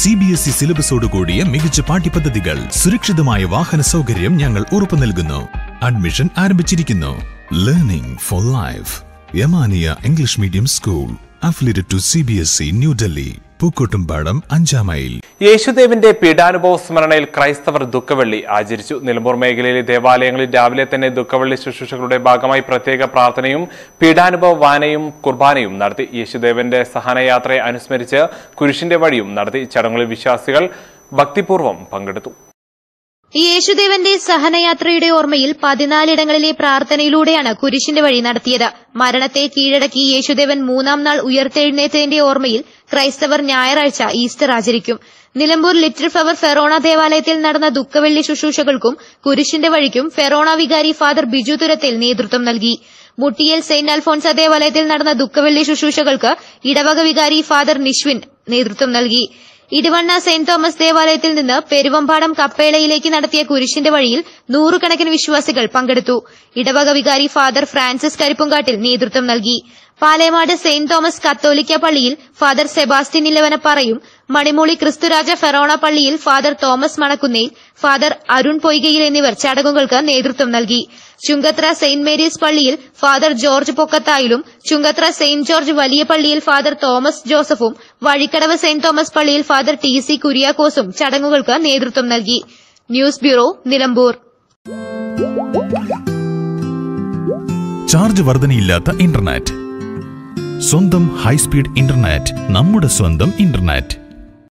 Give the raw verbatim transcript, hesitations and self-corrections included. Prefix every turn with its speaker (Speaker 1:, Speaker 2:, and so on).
Speaker 1: C B S E സിലബസോട് കൂടിയ മികച്ച പാഠ്യപദ്ധതികൾ, സുരക്ഷിതമായ വാഹന സൗകര്യം ഞങ്ങൾ ഉറപ്പു നൽകുന്നു. അഡ്മിഷൻ ആരംഭിച്ചിരിക്കുന്നു. Learning for life. മരണയ English medium school affiliated to C B S E new Delhi, Pookkottumpadam, അഞ്ചാം മൈൽ.
Speaker 2: യേശുദേവന്റെ പീഡാനുഭവ സ്മരണയിൽ ക്രൈസ്തവർ ദുഃഖവെള്ളി ആചരിച്ചു. നിലമ്പൂർ മേഖലയിലെ ദേവാലയങ്ങളിൽ രാവിലെ തന്നെ ദുഃഖവെള്ളി ശുശ്രൂഷകളുടെ ഭാഗമായി പ്രത്യേക പ്രാർത്ഥനയും പീഡാനുഭവ വായനയും കുർബാനയും നടത്തി. യേശുദേവന്റെ സഹനയാത്രയെ അനുസ്മരിച്ച് കുരിശിന്റെ വഴിയും നടത്തി. ചടങ്ങുകളിൽ വിശ്വാസികൾ ഭക്തിപൂർവ്വം പങ്കെടുത്തു.
Speaker 3: യേശുദേവന്റെ സഹനയാത്രയുടെ ഓർമ്മയിൽ പതിനാലിടങ്ങളിലെ പ്രാർത്ഥനയിലൂടെയാണ് കുരിശിന്റെ വഴി നടത്തിയത്. മരണത്തെ കീഴടക്കി യേശുദേവൻ മൂന്നാം നാൾ ഉയർത്തെഴുന്നേറ്റതിന്റെ ഓർമ്മയിൽ ക്രൈസ്തവർ ഞായറാഴ്ച ഈസ്റ്റർ ആചരിക്കും. നിലമ്പൂർ ലിറ്റിൽ ഫ്ലവർ ഫെറോണ ദേവാലയത്തിൽ നടന്ന ദുഃഖവെള്ളി ശുശ്രൂഷകൾക്കും കുരിശിന്റെ വഴിക്കും ഫെറോണ വികാരി ഫാദർ ബിജു തുരത്തിൽ നേതൃത്വം നൽകി. മുട്ടിയൽ സെന്റ് അൽഫോൺസ ദേവാലയത്തിൽ നടന്ന ദുഃഖവെള്ളി ശുശ്രൂഷകൾക്ക് ഇടവക വികാരി ഫാദർ നിഷ്വിൻ നേതൃത്വം നൽകി. ഇടവണ്ണ സെന്റ് തോമസ് ദേവാലയത്തിൽ നിന്ന് പെരുവമ്പാടം കപ്പേളയിലേക്ക് നടത്തിയ കുരിശിന്റെ വഴിയിൽ നൂറുകണക്കിന് വിശ്വാസികൾ പങ്കെടുത്തു. ഇടവക വികാരി ഫാദർ ഫ്രാൻസിസ് കരിപ്പുംകാട്ടിൽ നേതൃത്വം നൽകി. പാലേമാട് സെന്റ് തോമസ് കത്തോലിക്ക പള്ളിയിൽ ഫാദർ സെബാസ്റ്റ്യൻ ഇലവനപ്പാറയും, മണിമൂളി ക്രിസ്തുരാജ ഫെറോണ പള്ളിയിൽ Father Thomas Manakkunnel, Father Arun Poykayil എന്നിവർ ചടങ്ങുകൾക്ക് നേതൃത്വം നൽകി. ചുങ്കത്ര സെന്റ് മേരീസ് പള്ളിയിൽ ഫാദർ ജോർജ് പൊക്കത്തായിലും, ചുങ്കത്ര സെന്റ് ജോർജ് വലിയ പള്ളിയിൽ ഫാദർ തോമസ് ജോസഫും, വഴിക്കടവ് സെന്റ് തോമസ് പള്ളിയിൽ ഫാദർ ടി സി കുര്യാക്കോസും ചടങ്ങുകൾക്ക് നേതൃത്വം നൽകി. News bureau, Nilambur.
Speaker 1: ചാർജ് വർധനയില്ലാത്ത ഇന്റർനെറ്റ്. സ്വന്തം ഹൈസ്പീഡ് ഇന്റർനെറ്റ്, നമ്മുടെ സ്വന്തം ഇന്റർനെറ്റ്.